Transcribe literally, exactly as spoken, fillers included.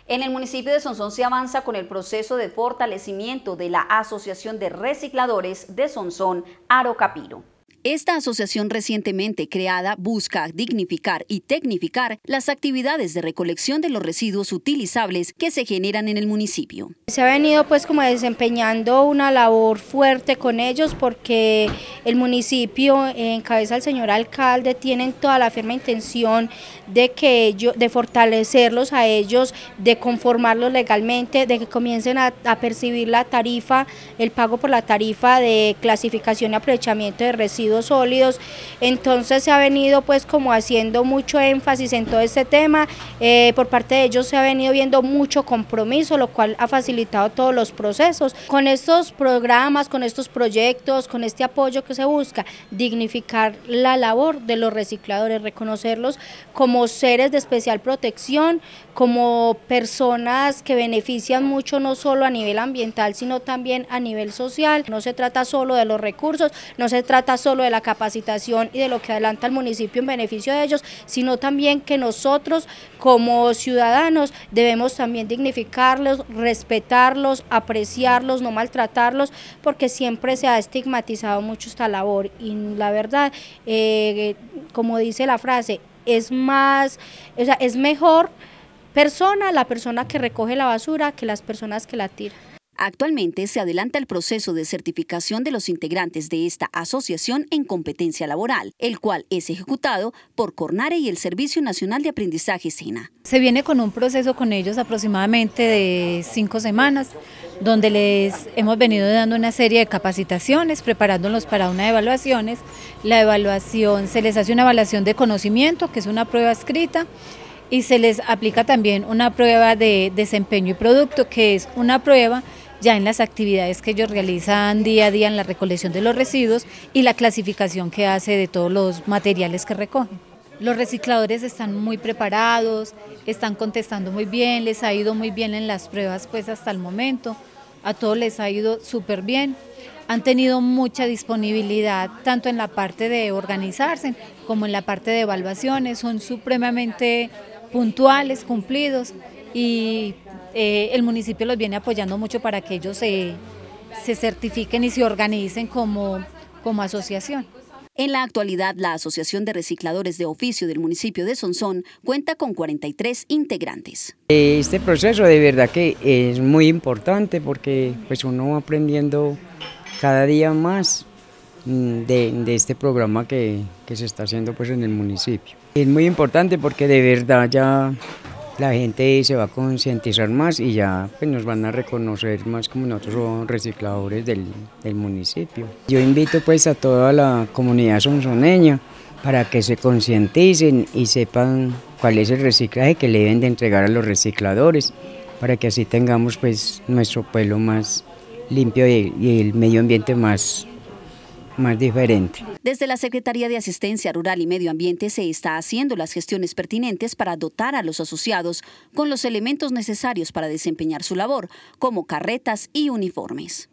En el municipio de Sonsón se avanza con el proceso de fortalecimiento de la Asociación de Recicladores de Sonsón, Arocapiro. Esta asociación recientemente creada busca dignificar y tecnificar las actividades de recolección de los residuos utilizables que se generan en el municipio. Se ha venido pues como desempeñando una labor fuerte con ellos porque el municipio en cabeza del señor alcalde tienen toda la firme intención de que ellos, de fortalecerlos a ellos, de conformarlos legalmente, de que comiencen a, a percibir la tarifa, el pago por la tarifa de clasificación y aprovechamiento de residuos sólidos. Entonces se ha venido pues como haciendo mucho énfasis en todo este tema, eh, por parte de ellos se ha venido viendo mucho compromiso, lo cual ha facilitado todos los procesos. Con estos programas, con estos proyectos, con este apoyo que se busca, dignificar la labor de los recicladores, reconocerlos como seres de especial protección, como personas que benefician mucho no solo a nivel ambiental, sino también a nivel social. No se trata solo de los recursos, no se trata solo de la capacitación y de lo que adelanta el municipio en beneficio de ellos, sino también que nosotros como ciudadanos debemos también dignificarlos, respetarlos, apreciarlos, no maltratarlos, porque siempre se ha estigmatizado mucho esta labor y la verdad, eh, como dice la frase, es más, o sea, es mejor persona la persona que recoge la basura que las personas que la tiran. Actualmente se adelanta el proceso de certificación de los integrantes de esta asociación en competencia laboral, el cual es ejecutado por Cornare y el Servicio Nacional de Aprendizaje SENA. Se viene con un proceso con ellos aproximadamente de cinco semanas, donde les hemos venido dando una serie de capacitaciones, preparándolos para unas evaluaciones. La evaluación, se les hace una evaluación de conocimiento, que es una prueba escrita, y se les aplica también una prueba de desempeño y producto, que es una prueba ya en las actividades que ellos realizan día a día en la recolección de los residuos y la clasificación que hace de todos los materiales que recogen. Los recicladores están muy preparados, están contestando muy bien, les ha ido muy bien en las pruebas pues hasta el momento, a todos les ha ido súper bien. Han tenido mucha disponibilidad tanto en la parte de organizarse como en la parte de evaluaciones, son supremamente puntuales, cumplidos y eh, el municipio los viene apoyando mucho para que ellos se, se certifiquen y se organicen como, como asociación. En la actualidad, la Asociación de Recicladores de Oficio del municipio de Sonsón cuenta con cuarenta y tres integrantes. Este proceso de verdad que es muy importante porque pues uno va aprendiendo cada día más de, de este programa que, que se está haciendo pues en el municipio. Es muy importante porque de verdad ya la gente se va a concientizar más y ya pues, nos van a reconocer más como nosotros somos recicladores del, del municipio. Yo invito pues a toda la comunidad sonsoneña para que se concienticen y sepan cuál es el reciclaje que le deben de entregar a los recicladores, para que así tengamos pues nuestro pueblo más limpio y, y el medio ambiente más más diferente. Desde la Secretaría de Asistencia Rural y Medio Ambiente se está haciendo las gestiones pertinentes para dotar a los asociados con los elementos necesarios para desempeñar su labor, como carretas y uniformes.